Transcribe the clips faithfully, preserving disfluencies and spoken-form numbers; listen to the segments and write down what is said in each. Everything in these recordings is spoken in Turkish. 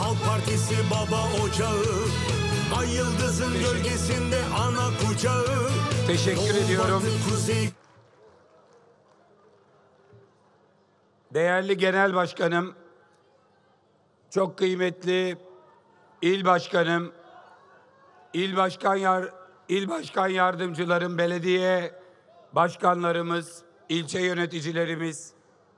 Halk Partisi baba ocağı, ay yıldızın gölgesinde ana kucağı. Teşekkür Doğu, ediyorum. Batı, kuzey... Değerli Genel Başkanım, çok kıymetli İl Başkanım, İl Başkan Yar İl Başkan Yardımcılarım, belediye başkanlarımız, ilçe yöneticilerimiz,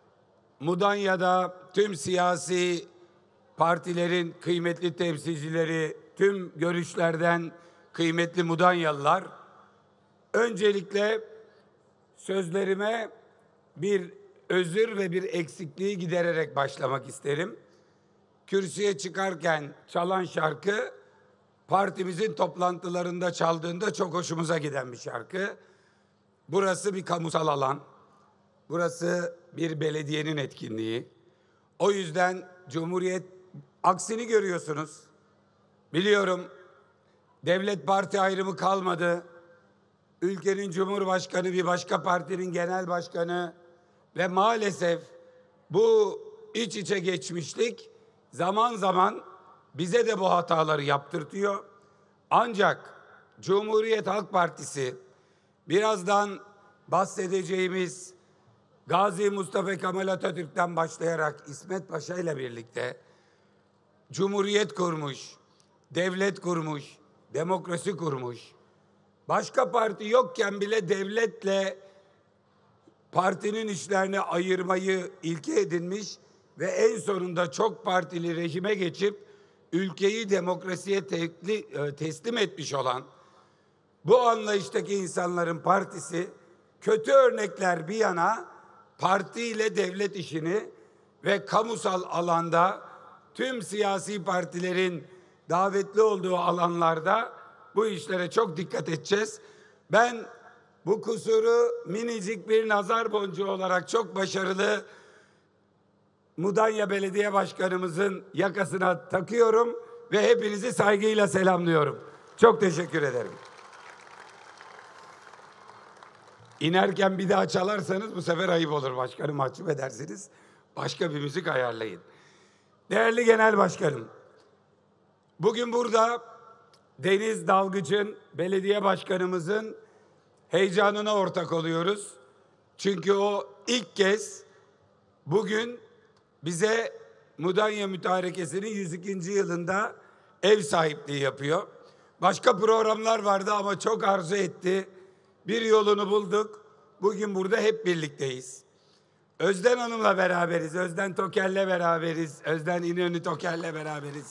Mudanya'da tüm siyasi partilerin kıymetli temsilcileri, tüm görüşlerden kıymetli Mudanyalılar, öncelikle sözlerime bir özür ve bir eksikliği gidererek başlamak isterim. Kürsüye çıkarken çalan şarkı, partimizin toplantılarında çaldığında çok hoşumuza giden bir şarkı. Burası bir kamusal alan. Burası bir belediyenin etkinliği. O yüzden Cumhuriyet, aksini görüyorsunuz. Biliyorum, devlet parti ayrımı kalmadı. Ülkenin Cumhurbaşkanı bir başka partinin genel başkanı ve maalesef bu iç içe geçmişlik zaman zaman bize de bu hataları yaptırtıyor. Ancak Cumhuriyet Halk Partisi, birazdan bahsedeceğimiz Gazi Mustafa Kemal Atatürk'ten başlayarak İsmet Paşa ile birlikte Cumhuriyet kurmuş, devlet kurmuş, demokrasi kurmuş. Başka parti yokken bile devletle partinin işlerini ayırmayı ilke edinmiş ve en sonunda çok partili rejime geçip ülkeyi demokrasiye teslim etmiş olan bu anlayıştaki insanların partisi, kötü örnekler bir yana, parti ile devlet işini ve kamusal alanda tüm siyasi partilerin davetli olduğu alanlarda bu işlere çok dikkat edeceğiz. Ben bu kusuru minicik bir nazar boncuğu olarak çok başarılı Mudanya Belediye Başkanımızın yakasına takıyorum ve hepinizi saygıyla selamlıyorum. Çok teşekkür ederim. İnerken bir daha çalarsanız bu sefer ayıp olur, başkanım, mahcup edersiniz. Başka bir müzik ayarlayın. Değerli Genel Başkanım, bugün burada Deniz Dalgıç'ın, belediye başkanımızın heyecanına ortak oluyoruz. Çünkü o ilk kez bugün bize Mudanya Mütarekesi'nin yüz ikinci yılında ev sahipliği yapıyor. Başka programlar vardı ama çok arzu etti. Bir yolunu bulduk. Bugün burada hep birlikteyiz. Özden Hanım'la beraberiz. Özden Toker'le beraberiz. Özden İnönü Toker'le beraberiz.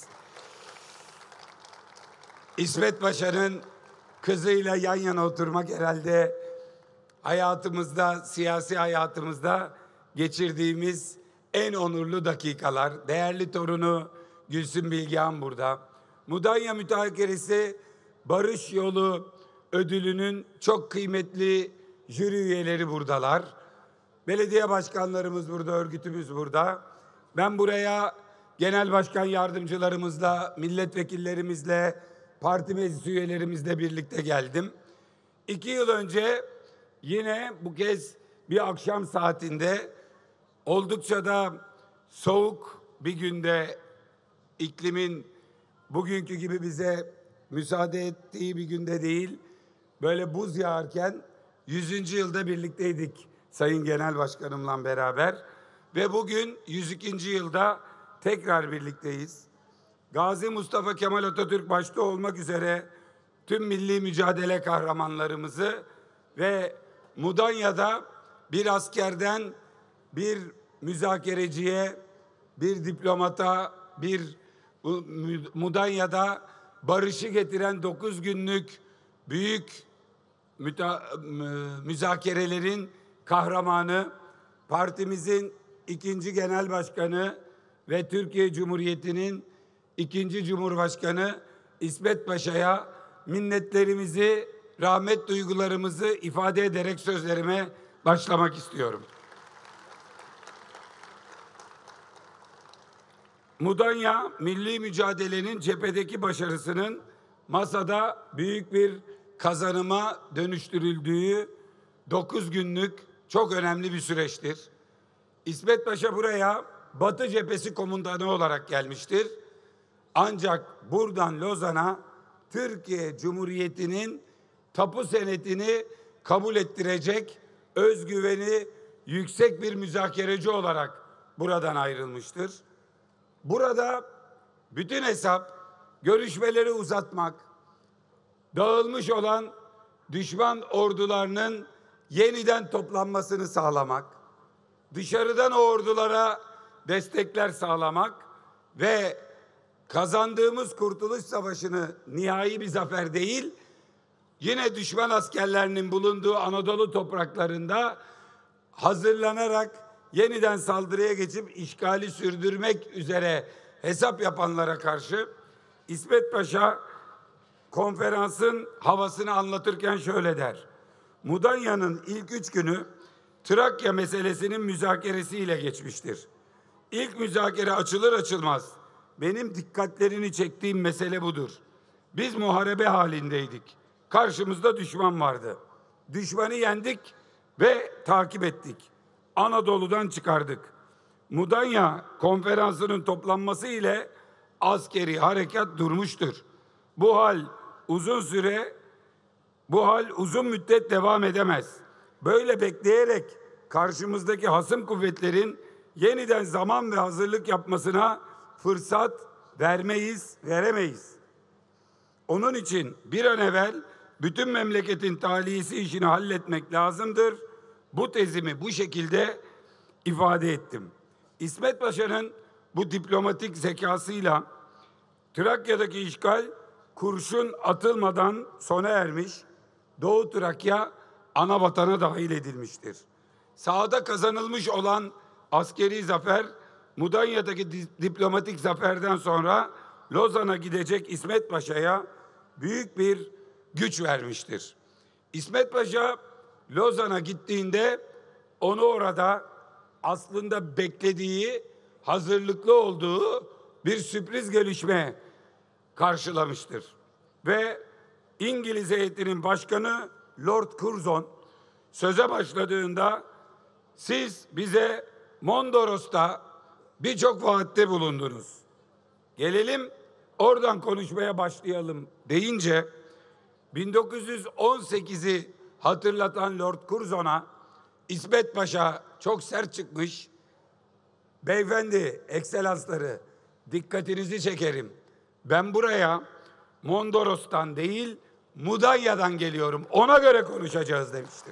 İsmet Paşa'nın kızıyla yan yana oturmak herhalde hayatımızda, siyasi hayatımızda geçirdiğimiz en onurlu dakikalar. Değerli torunu Gülsüm Bilgehan burada. Mudanya Mütarekesi Barış Yolu ödülünün çok kıymetli jüri üyeleri buradalar. Belediye başkanlarımız burada, örgütümüz burada. Ben buraya genel başkan yardımcılarımızla, milletvekillerimizle, parti meclis üyelerimizle birlikte geldim. İki yıl önce yine bu kez bir akşam saatinde oldukça da soğuk bir günde, iklimin bugünkü gibi bize müsaade ettiği bir günde değil, böyle buz yağarken yüzüncü yılda birlikteydik Sayın Genel Başkanımla beraber ve bugün yüz ikinci yılda tekrar birlikteyiz. Gazi Mustafa Kemal Atatürk başta olmak üzere tüm milli mücadele kahramanlarımızı ve Mudanya'da bir askerden bir müzakereciye, bir diplomata, bir Mudanya'da barışı getiren dokuz günlük büyük müta, müzakerelerin kahramanı, partimizin ikinci genel başkanı ve Türkiye Cumhuriyeti'nin ikinci Cumhurbaşkanı İsmet Paşa'ya minnetlerimizi, rahmet duygularımızı ifade ederek sözlerime başlamak istiyorum. Mudanya, milli mücadelenin cephedeki başarısının masada büyük bir kazanıma dönüştürüldüğü dokuz günlük çok önemli bir süreçtir. İsmet Paşa buraya Batı Cephesi komutanı olarak gelmiştir. Ancak buradan Lozan'a Türkiye Cumhuriyeti'nin tapu senetini kabul ettirecek özgüveni yüksek bir müzakereci olarak buradan ayrılmıştır. Burada bütün hesap görüşmeleri uzatmak, dağılmış olan düşman ordularının yeniden toplanmasını sağlamak, dışarıdan o ordulara destekler sağlamak ve kazandığımız Kurtuluş Savaşı'nı nihai bir zafer değil, yine düşman askerlerinin bulunduğu Anadolu topraklarında hazırlanarak yeniden saldırıya geçip işgali sürdürmek üzere hesap yapanlara karşı İsmet Paşa konferansın havasını anlatırken şöyle der. Mudanya'nın ilk üç günü Trakya meselesinin müzakeresiyle geçmiştir. İlk müzakere açılır açılmaz benim dikkatlerini çektiğim mesele budur. Biz muharebe halindeydik. Karşımızda düşman vardı. Düşmanı yendik ve takip ettik. Anadolu'dan çıkardık. Mudanya konferansının toplanması ile askeri harekat durmuştur. Bu hal uzun süre, bu hal uzun müddet devam edemez. Böyle bekleyerek karşımızdaki hasım kuvvetlerin yeniden zaman ve hazırlık yapmasına fırsat vermeyiz, veremeyiz. Onun için bir an evvel bütün memleketin tahliyesi işini halletmek lazımdır. Bu tezimi bu şekilde ifade ettim. İsmet Paşa'nın bu diplomatik zekasıyla Trakya'daki işgal kurşun atılmadan sona ermiş, Doğu Trakya ana vatana dahil edilmiştir. Sahada kazanılmış olan askeri zafer, Mudanya'daki diplomatik zaferden sonra Lozan'a gidecek İsmet Paşa'ya büyük bir güç vermiştir. İsmet Paşa Lozan'a gittiğinde onu orada aslında beklediği, hazırlıklı olduğu bir sürpriz gelişme karşılamıştır. Ve İngiliz heyetinin başkanı Lord Curzon söze başladığında siz bize Mondros'ta birçok vaatte bulundunuz. Gelelim oradan konuşmaya başlayalım deyince bin dokuz yüz on sekizi hatırlatan Lord Curzon'a İsmet Paşa çok sert çıkmış. Beyefendi, ekselansları, dikkatinizi çekerim. Ben buraya Mondros'tan değil, Mudanya'dan geliyorum. Ona göre konuşacağız demiştir.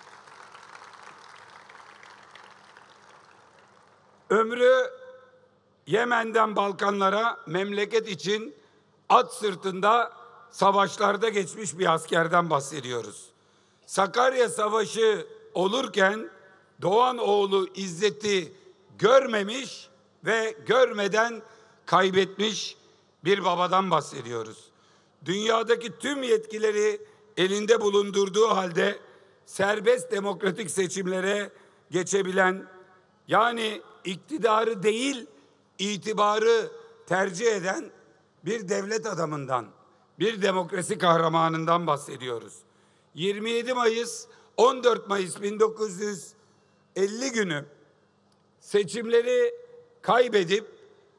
Ömrü Yemen'den Balkanlara memleket için at sırtında savaşlarda geçmiş bir askerden bahsediyoruz. Sakarya Savaşı olurken Doğan oğlu İzzet'i görmemiş ve görmeden kaybetmiş bir babadan bahsediyoruz. Dünyadaki tüm yetkileri elinde bulundurduğu halde serbest demokratik seçimlere geçebilen, yani iktidarı değil itibarı tercih eden bir devlet adamından, bir demokrasi kahramanından bahsediyoruz. yirmi yedi Mayıs on dört Mayıs bin dokuz yüz elli günü seçimleri kaybedip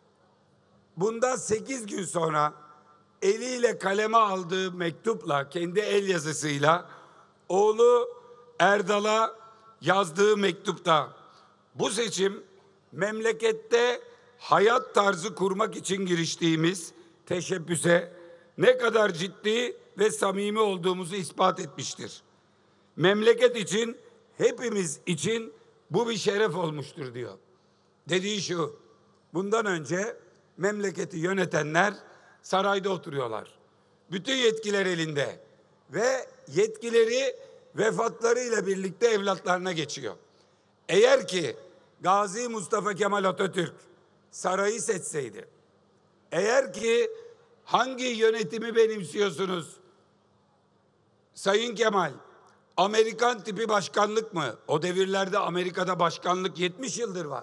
bundan sekiz gün sonra eliyle kaleme aldığı mektupla, kendi el yazısıyla oğlu Erdal'a yazdığı mektupta bu seçim memlekette hayat tarzı kurmak için giriştiğimiz teşebbüse ne kadar ciddi ve samimi olduğumuzu ispat etmiştir. Memleket için, hepimiz için bu bir şeref olmuştur diyor. Dediği şu, bundan önce memleketi yönetenler sarayda oturuyorlar. Bütün yetkiler elinde ve yetkileri vefatlarıyla birlikte evlatlarına geçiyor. Eğer ki Gazi Mustafa Kemal Atatürk sarayı seçseydi, eğer ki hangi yönetimi benimsiyorsunuz Sayın Kemal, Amerikan tipi başkanlık mı? O devirlerde Amerika'da başkanlık yetmiş yıldır var.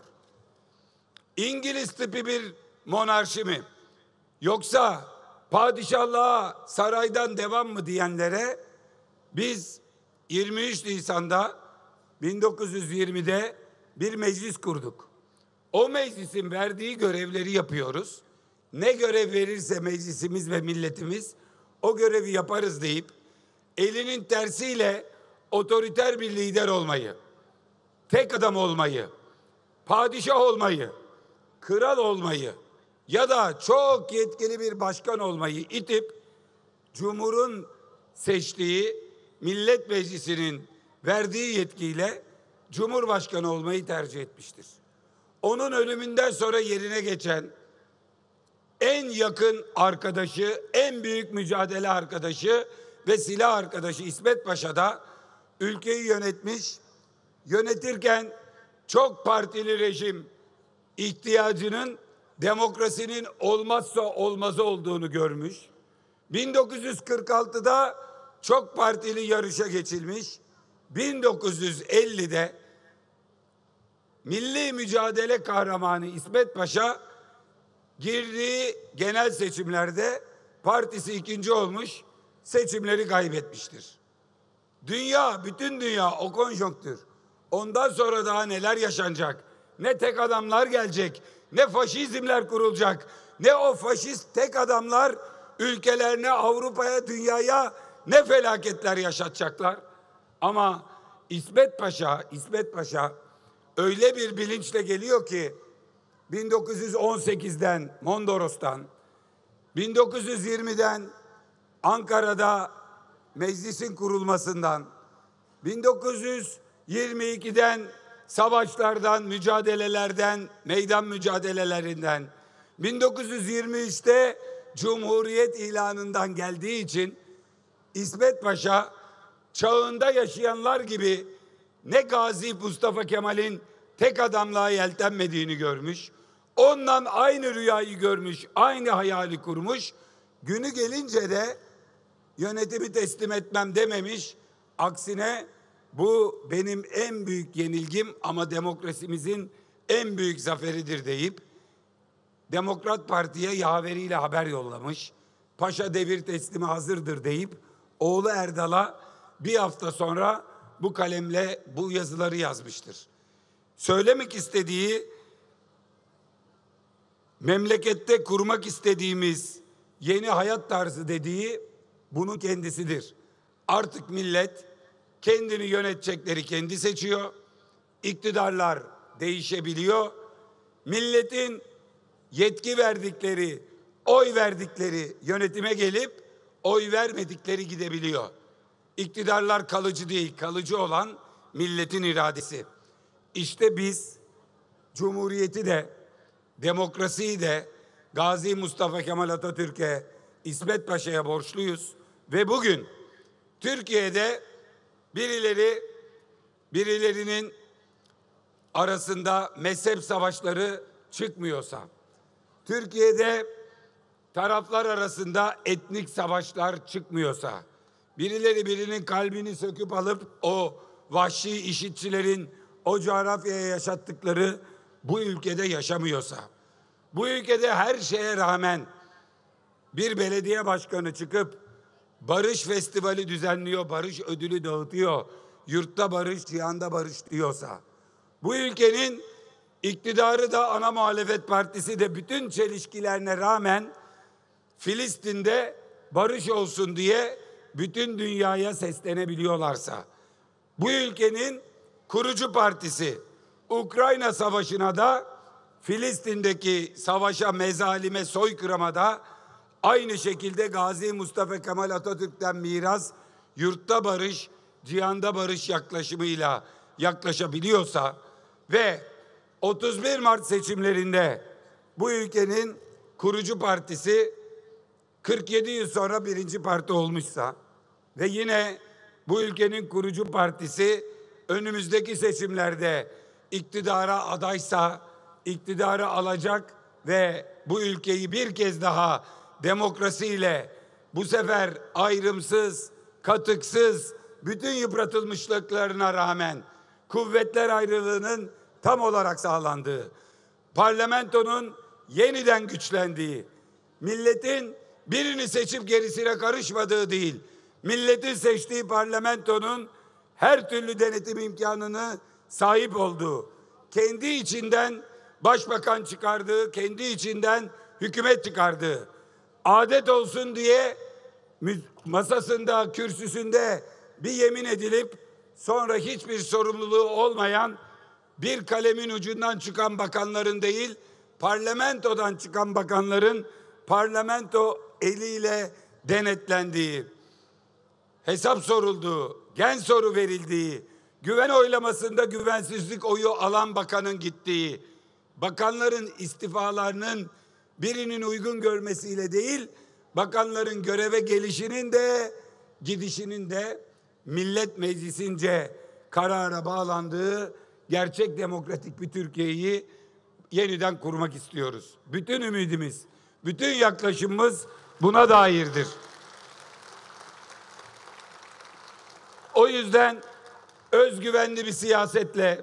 İngiliz tipi bir monarşi mi? Yoksa padişahlığa saraydan devam mı diyenlere biz yirmi üç Nisan'da bin dokuz yüz yirmide bir meclis kurduk. O meclisin verdiği görevleri yapıyoruz. ne görev verirse meclisimiz ve milletimiz o görevi yaparız deyip elinin tersiyle otoriter bir lider olmayı, tek adam olmayı, padişah olmayı, kral olmayı ya da çok yetkili bir başkan olmayı itip Cumhur'un seçtiği Millet Meclisi'nin verdiği yetkiyle Cumhurbaşkanı olmayı tercih etmiştir. Onun ölümünden sonra yerine geçen en yakın arkadaşı, en büyük mücadele arkadaşı ve silah arkadaşı İsmet Paşa da ülkeyi yönetmiş, yönetirken çok partili rejim ihtiyacının demokrasinin olmazsa olmazı olduğunu görmüş. bin dokuz yüz kırk altıda çok partili yarışa geçilmiş. bin dokuz yüz ellide milli mücadele kahramanı İsmet Paşa girdiği genel seçimlerde partisi ikinci olmuş, seçimleri kaybetmiştir. Dünya, bütün dünya o konjonktür. Ondan sonra daha neler yaşanacak? Ne tek adamlar gelecek, ne faşizmler kurulacak, ne o faşist tek adamlar ülkelerine, Avrupa'ya, dünyaya ne felaketler yaşatacaklar. Ama İsmet Paşa, İsmet Paşa öyle bir bilinçle geliyor ki bin dokuz yüz on sekizden Mondros'tan, bin dokuz yüz yirmiden Ankara'da meclisin kurulmasından, bin dokuz yüz yirmi ikiden savaşlardan, mücadelelerden, meydan mücadelelerinden, bin dokuz yüz yirmi üçte Cumhuriyet ilanından geldiği için İsmet Paşa çağında yaşayanlar gibi ne Gazi Mustafa Kemal'in tek adamlığa yeltenmediğini görmüş, ondan aynı rüyayı görmüş, aynı hayali kurmuş, günü gelince de yönetimi teslim etmem dememiş, aksine bu benim en büyük yenilgim ama demokrasimizin en büyük zaferidir deyip Demokrat Parti'ye yaveriyle haber yollamış. Paşa devir teslimi hazırdır deyip oğlu Erdal'a bir hafta sonra bu kalemle bu yazıları yazmıştır. Söylemek istediği, memlekette kurmak istediğimiz yeni hayat tarzı dediği bunun kendisidir. Artık millet kendini yönetecekleri kendi seçiyor. İktidarlar değişebiliyor. Milletin yetki verdikleri, oy verdikleri yönetime gelip oy vermedikleri gidebiliyor. İktidarlar kalıcı değil, kalıcı olan milletin iradesi. İşte biz Cumhuriyeti de, demokrasiyi de Gazi Mustafa Kemal Atatürk'e, İsmet Paşa'ya borçluyuz. Ve bugün Türkiye'de birileri, birilerinin arasında mezhep savaşları çıkmıyorsa, Türkiye'de taraflar arasında etnik savaşlar çıkmıyorsa, birileri birinin kalbini söküp alıp o vahşi işitçilerin o coğrafyaya yaşattıkları bu ülkede yaşamıyorsa, bu ülkede her şeye rağmen bir belediye başkanı çıkıp barış festivali düzenliyor, barış ödülü dağıtıyor, yurtta barış, cihanda barış diyorsa, bu ülkenin iktidarı da ana muhalefet partisi de bütün çelişkilerine rağmen Filistin'de barış olsun diye bütün dünyaya seslenebiliyorlarsa, bu ülkenin kurucu partisi Ukrayna Savaşı'na da, Filistin'deki savaşa, mezalime, soykırıma da aynı şekilde Gazi Mustafa Kemal Atatürk'ten miras yurtta barış, cihanda barış yaklaşımıyla yaklaşabiliyorsa ve otuz bir Mart seçimlerinde bu ülkenin kurucu partisi kırk yedi yıl sonra birinci parti olmuşsa ve yine bu ülkenin kurucu partisi önümüzdeki seçimlerde iktidara adaysa iktidarı alacak ve bu ülkeyi bir kez daha demokrasiyle, bu sefer ayrımsız, katıksız, bütün yıpratılmışlıklarına rağmen kuvvetler ayrılığının tam olarak sağlandığı, parlamentonun yeniden güçlendiği, milletin birini seçip gerisine karışmadığı değil, milletin seçtiği parlamentonun her türlü denetim imkanını sahip olduğu, kendi içinden başbakan çıkardığı, kendi içinden hükümet çıkardı. Adet olsun diye masasında, kürsüsünde bir yemin edilip sonra hiçbir sorumluluğu olmayan, bir kalemin ucundan çıkan bakanların değil, parlamentodan çıkan bakanların parlamento eliyle denetlendiği, hesap sorulduğu, gen soru verildiği, güven oylamasında güvensizlik oyu alan bakanın gittiği, bakanların istifalarının birinin uygun görmesiyle değil, bakanların göreve gelişinin de gidişinin de Millet Meclisi'nce karara bağlandığı gerçek demokratik bir Türkiye'yi yeniden kurmak istiyoruz. Bütün ümidimiz, bütün yaklaşımımız buna dairdir. O yüzden özgüvenli bir siyasetle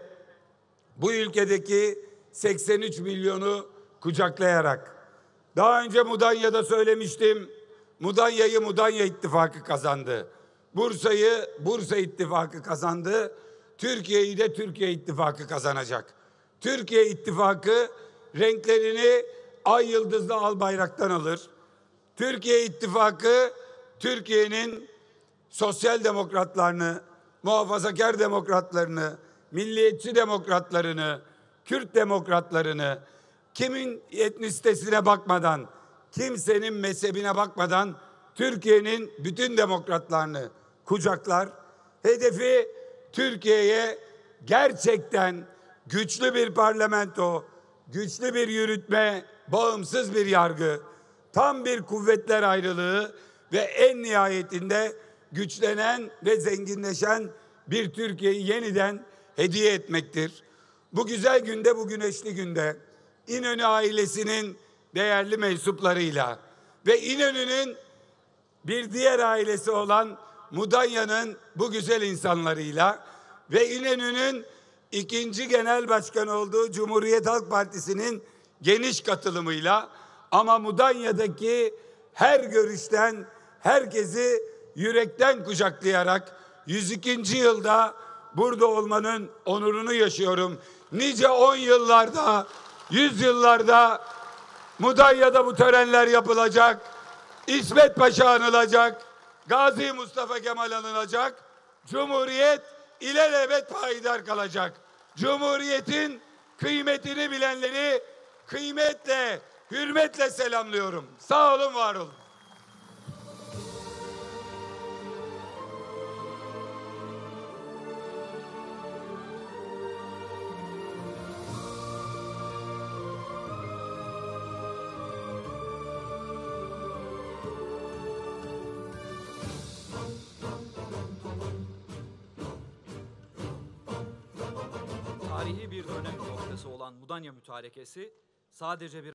bu ülkedeki seksen üç milyonu kucaklayarak, daha önce Mudanya'da söylemiştim, Mudanya'yı Mudanya İttifakı kazandı. Bursa'yı Bursa İttifakı kazandı. Türkiye'yi de Türkiye İttifakı kazanacak. Türkiye İttifakı renklerini ay yıldızlı al bayraktan alır. Türkiye İttifakı Türkiye'nin sosyal demokratlarını, muhafazakar demokratlarını, milliyetçi demokratlarını, Kürt demokratlarını, kimin etnisitesine bakmadan, kimsenin mezhebine bakmadan Türkiye'nin bütün demokratlarını kucaklar. Hedefi Türkiye'ye gerçekten güçlü bir parlamento, güçlü bir yürütme, bağımsız bir yargı, tam bir kuvvetler ayrılığı ve en nihayetinde güçlenen ve zenginleşen bir Türkiye'yi yeniden hediye etmektir. Bu güzel günde, bu güneşli günde İnönü ailesinin değerli mensuplarıyla ve İnönü'nün bir diğer ailesi olan Mudanya'nın bu güzel insanlarıyla ve İnönü'nün ikinci genel başkan olduğu Cumhuriyet Halk Partisi'nin geniş katılımıyla, ama Mudanya'daki her görüşten herkesi yürekten kucaklayarak yüz ikinci yılda burada olmanın onurunu yaşıyorum. Nice on yıllarda, yüz yıllarda Mudanya'da bu törenler yapılacak. İsmet Paşa anılacak. Gazi Mustafa Kemal anılacak. Cumhuriyet ilelebet payidar kalacak. Cumhuriyetin kıymetini bilenleri kıymetle, hürmetle selamlıyorum. Sağ olun, var olun. Tarihi bir dönem noktası olan Mudanya Mütarekesi sadece bir